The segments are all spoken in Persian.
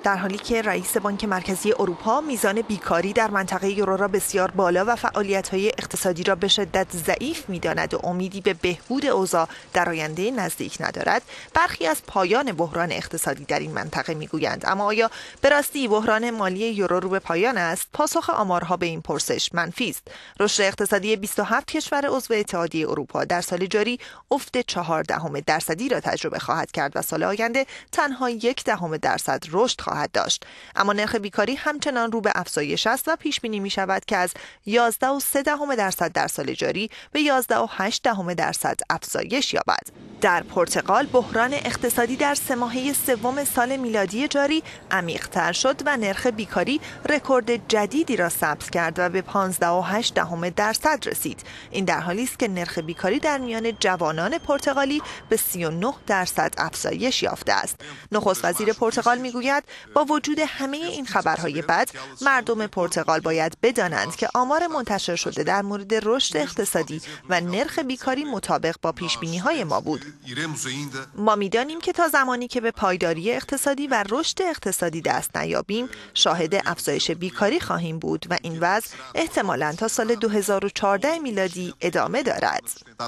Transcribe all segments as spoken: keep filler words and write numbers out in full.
در حالی که رئیس بانک مرکزی اروپا میزان بیکاری در منطقه یورو را بسیار بالا و فعالیت‌های اقتصادی را به شدت ضعیف می‌داند و امیدی به بهبود اوضاع در آینده نزدیک ندارد، برخی از پایان بحران اقتصادی در این منطقه می‌گویند. اما آیا به راستی بحران مالی یورو رو به پایان است؟ پاسخ آمارها به این پرسش منفی است. رشد اقتصادی بیست و هفت کشور عضو اتحادیه اروپا در سال جاری افت چهار دهم درصدی را تجربه خواهد کرد و سال آینده تنها یک دهم درصد رشد خواهد داشت. اما نرخ بیکاری همچنان رو به افزایش است و پیش بینی می شود که از یازده و سه دهم درصد در سال جاری به یازده و هشت دهم درصد افزایش یابد. در پرتغال بحران اقتصادی در سه ماهه سوم سال میلادی جاری عمیق‌تر شد و نرخ بیکاری رکورد جدیدی را ثبت کرد و به پانزده و هشت دهم درصد رسید. این در حالی است که نرخ بیکاری در میان جوانان پرتغالی به سی و نه درصد افزایش یافته است. نخست وزیر پرتغال میگوید با وجود همه این خبرهای بد، مردم پرتغال باید بدانند که آمار منتشر شده در مورد رشد اقتصادی و نرخ بیکاری مطابق با پیش‌بینی‌های ما بود. ما می‌دانیم که تا زمانی که به پایداری اقتصادی و رشد اقتصادی دست نیابیم، شاهد افزایش بیکاری خواهیم بود و این وضع احتمالاً تا سال دو هزار و چهارده میلادی ادامه دارد.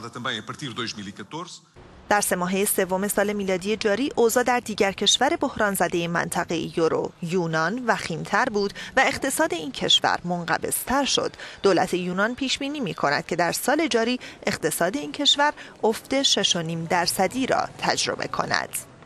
در سه ماهه سوم سال میلادی جاری اوضاع در دیگر کشور بحران زده منطقه یورو یونان وخیم‌تر بود و اقتصاد این کشور منقبض‌تر شد. دولت یونان پیش بینی می‌کند که در سال جاری اقتصاد این کشور افت شش و نیم درصدی را تجربه کند.